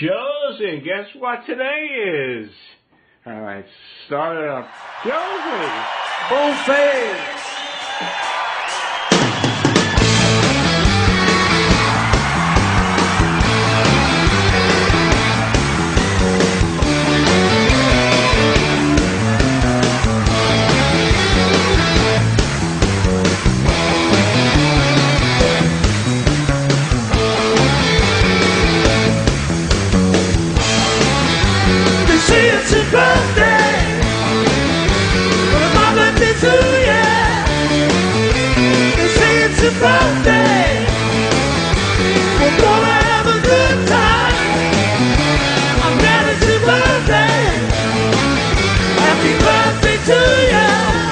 Josie, guess what today is? Alright, start it up. Josie! Bullface! It's your birthday, but my birthday too, yeah. They say it's your birthday, we're gonna have a good time. I'm glad it's your birthday. Happy birthday to you.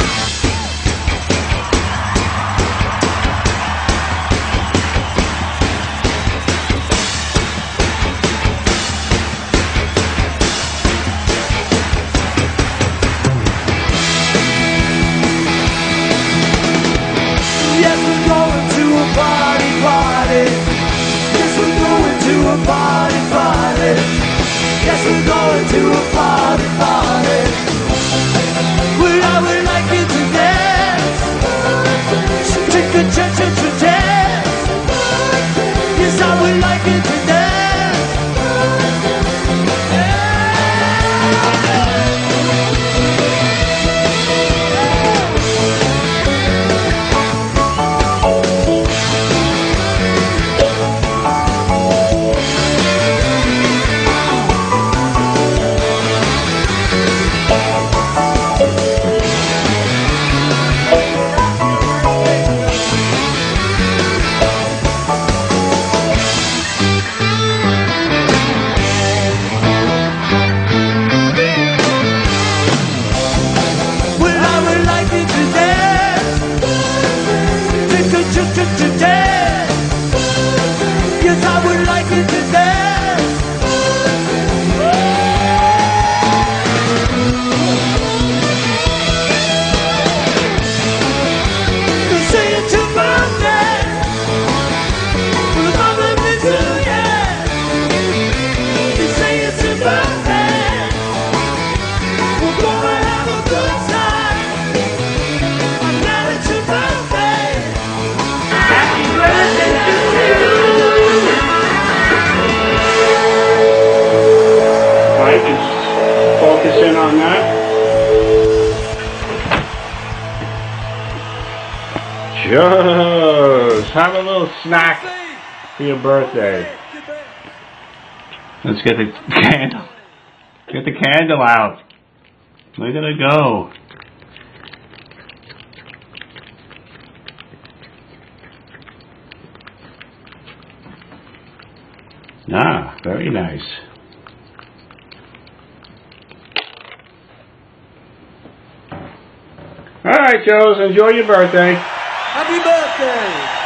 Yes, we're going to a party, party. Yes, we're going to a party, party. Yes, we're going to a party, party. Well, I would like you to dance. Take a chance to dance. Yes, I would like you to dance. To dance. Yes, I would like you to dance. They say it's your birthday, well, it's my birthday too, yeah. They say it's your birthday, we're gonna have a good time. I'm glad it's your birthday. Happy birthday to you. Alright, just focus in on that. Just have a little snack for your birthday. Let's get the candle. Get the candle out. Look at it go. Ah, very nice. All right, Joes, enjoy your birthday. Happy birthday!